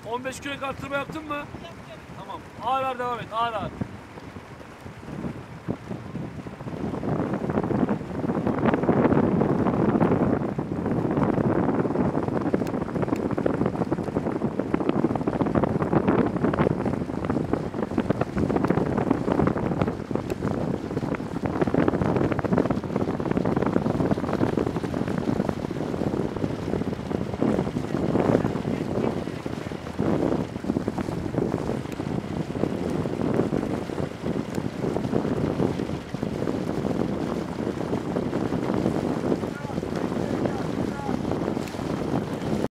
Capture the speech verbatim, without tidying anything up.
on beş kilo arttırma yaptın mı? Yapacağım. Tamam. Ağır ağır devam et. Ağır ağır.